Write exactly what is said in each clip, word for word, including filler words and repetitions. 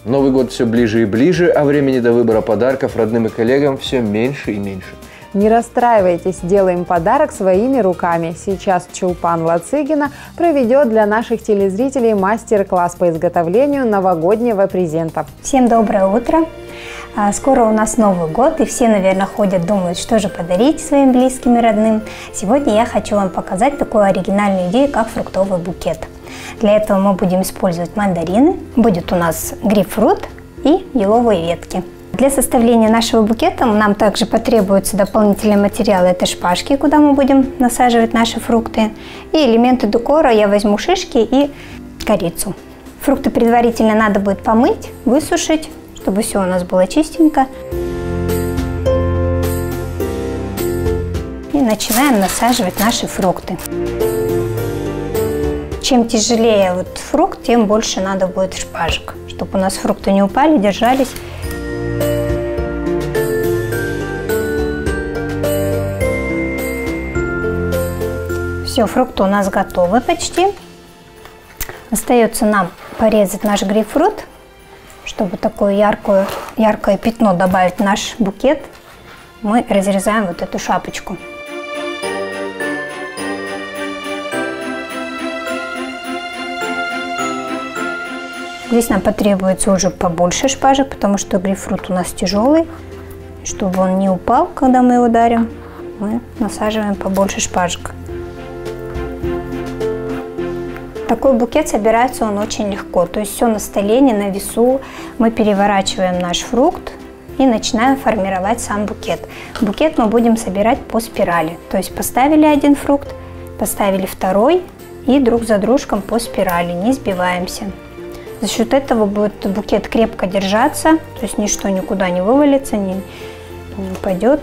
Новый год все ближе и ближе, а времени до выбора подарков родным и коллегам все меньше и меньше. Не расстраивайтесь, делаем подарок своими руками. Сейчас Чулпан Лацыгина проведет для наших телезрителей мастер-класс по изготовлению новогоднего презента. Всем доброе утро! Скоро у нас Новый год, и все, наверное, ходят, думают, что же подарить своим близким и родным. Сегодня я хочу вам показать такую оригинальную идею, как фруктовый букет. Для этого мы будем использовать мандарины, будет у нас грейпфрут и еловые ветки. Для составления нашего букета нам также потребуются дополнительные материалы. Это шпажки, куда мы будем насаживать наши фрукты. И элементы декора я возьму шишки и корицу. Фрукты предварительно надо будет помыть, высушить, чтобы все у нас было чистенько. И начинаем насаживать наши фрукты. Чем тяжелее вот фрукт, тем больше надо будет шпажек, чтобы у нас фрукты не упали, держались. Все, фрукты у нас готовы почти. Остается нам порезать наш грейпфрут, чтобы такое яркое, яркое пятно добавить в наш букет. Мы разрезаем вот эту шапочку. Здесь нам потребуется уже побольше шпажек, потому что грейпфрут у нас тяжелый. Чтобы он не упал, когда мы его дарим, мы насаживаем побольше шпажек. Такой букет собирается он очень легко, то есть все на столе, не на весу. Мы переворачиваем наш фрукт и начинаем формировать сам букет. Букет мы будем собирать по спирали, то есть поставили один фрукт, поставили второй и друг за дружком по спирали, не сбиваемся. За счет этого будет букет крепко держаться, то есть ничто никуда не вывалится, не, не упадет.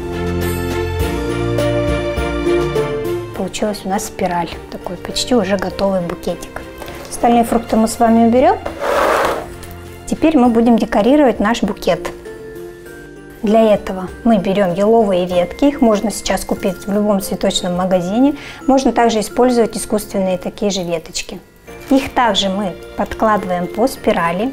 Получилась у нас спираль, такой почти уже готовый букетик. Остальные фрукты мы с вами уберем. Теперь мы будем декорировать наш букет. Для этого мы берем еловые ветки, их можно сейчас купить в любом цветочном магазине. Можно также использовать искусственные такие же веточки. Их также мы подкладываем по спирали.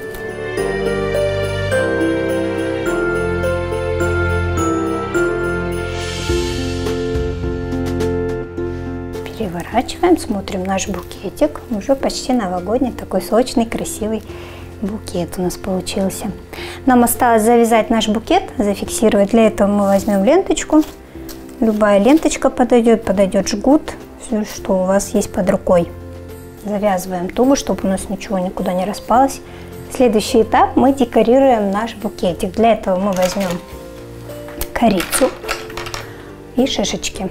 Переворачиваем, смотрим наш букетик. Уже почти новогодний, такой сочный, красивый букет у нас получился. Нам осталось завязать наш букет, зафиксировать. Для этого мы возьмем ленточку. Любая ленточка подойдет, подойдет жгут, все, что у вас есть под рукой. Завязываем туго, чтобы у нас ничего никуда не распалось. Следующий этап, мы декорируем наш букетик. Для этого мы возьмем корицу и шишечки.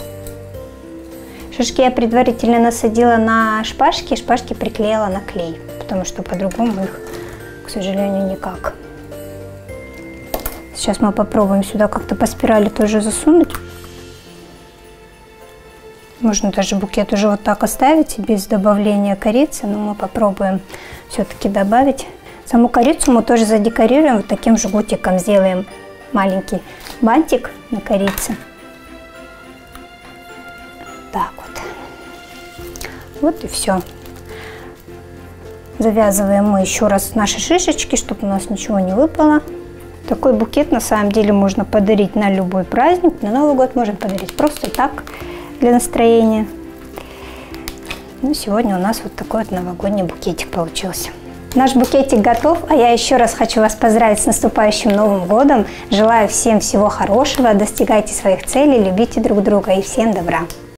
Шишки я предварительно насадила на шпажки, шпажки приклеила на клей, потому что по-другому их, к сожалению, никак. Сейчас мы попробуем сюда как-то по спирали тоже засунуть. Можно даже букет уже вот так оставить, без добавления корицы, но мы попробуем все-таки добавить. Саму корицу мы тоже задекорируем вот таким жгутиком, сделаем маленький бантик на корице. Так вот. Вот и все. Завязываем мы еще раз наши шишечки, чтобы у нас ничего не выпало. Такой букет на самом деле можно подарить на любой праздник. На Новый год можно подарить просто так, для настроения. Ну, сегодня у нас вот такой вот новогодний букетик получился. Наш букетик готов, а я еще раз хочу вас поздравить с наступающим Новым годом. Желаю всем всего хорошего, достигайте своих целей, любите друг друга и всем добра.